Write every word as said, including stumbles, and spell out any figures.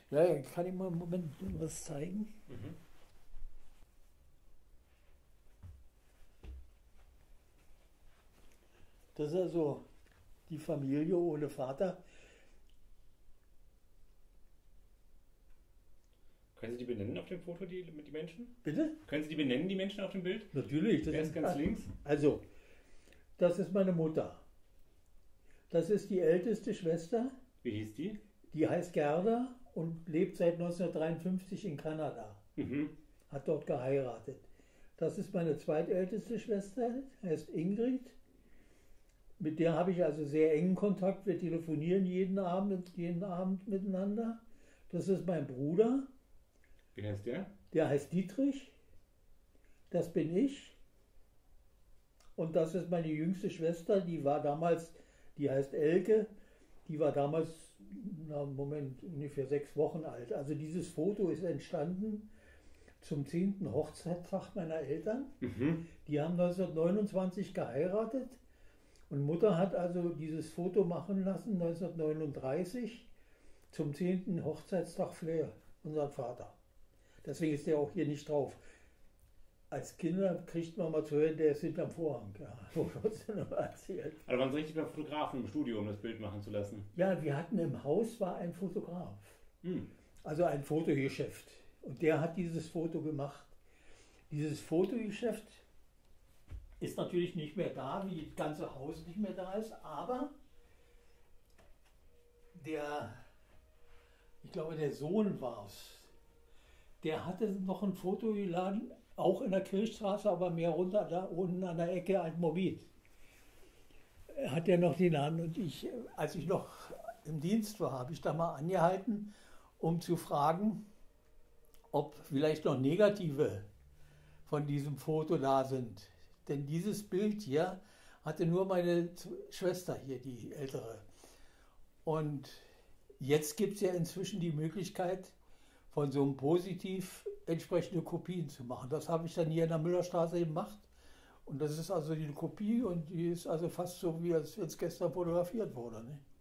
Ja, ja, kann ich mal einen Moment was zeigen? Mhm. Das ist also die Familie ohne Vater. Können Sie die benennen auf dem Foto, die, die Menschen? Bitte? Können Sie die benennen, die Menschen auf dem Bild? Natürlich. Das Wer ist ganz links? Also, das ist meine Mutter. Das ist die älteste Schwester. Wie hieß die? Die heißt Gerda und lebt seit neunzehnhundertdreiundfünfzig in Kanada. Mhm. Hat dort geheiratet. Das ist meine zweitälteste Schwester, heißt Ingrid. Mit der habe ich also sehr engen Kontakt. Wir telefonieren jeden Abend, jeden Abend miteinander. Das ist mein Bruder. Wie heißt der? Der heißt Dietrich. Das bin ich. Und das ist meine jüngste Schwester. Die war damals, die heißt Elke. Die war damals, na Moment, ungefähr sechs Wochen alt. Also dieses Foto ist entstanden zum zehnten Hochzeitstag meiner Eltern. Mhm. Die haben neunzehnhundertneunundzwanzig geheiratet. Und Mutter hat also dieses Foto machen lassen neunzehnhundertneununddreißig zum zehnten Hochzeitstag für unseren Vater. Deswegen ist der auch hier nicht drauf. Als Kinder kriegt man mal zu hören, der ist hinterm Vorhang. Ja, erzählt. Also waren Sie richtig beim Fotografen im Studio, um das Bild machen zu lassen? Ja, wir hatten im Haus war ein Fotograf. Mhm. Also ein Fotogeschäft. Und der hat dieses Foto gemacht. Dieses Fotogeschäft ist natürlich nicht mehr da, wie das ganze Haus nicht mehr da ist, aber der, ich glaube der Sohn war es, der hatte noch ein Foto geladen, auch in der Kirchstraße, aber mehr runter, da unten an der Ecke ein Mobil. Hat er noch den Laden und ich, als ich noch im Dienst war, habe ich da mal angehalten, um zu fragen, ob vielleicht noch Negative von diesem Foto da sind. Denn dieses Bild hier hatte nur meine Schwester hier, die ältere. Und jetzt gibt es ja inzwischen die Möglichkeit, von so einem Positiv entsprechende Kopien zu machen. Das habe ich dann hier in der Müllerstraße gemacht. Und das ist also die Kopie und die ist also fast so, wie als wenn es gestern fotografiert wurde. Ne?